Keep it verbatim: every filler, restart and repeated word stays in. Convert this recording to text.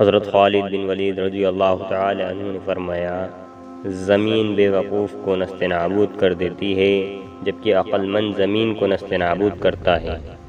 हज़रत खालिद बिन वलीद रज़ी अल्लाह तआला अन्हु ने फरमाया, ज़मीन बेवकूफ़ को नस्ते नाबूद कर देती है, जबकि अक्लमंद ज़मीन को नस्ते नाबूद करता है।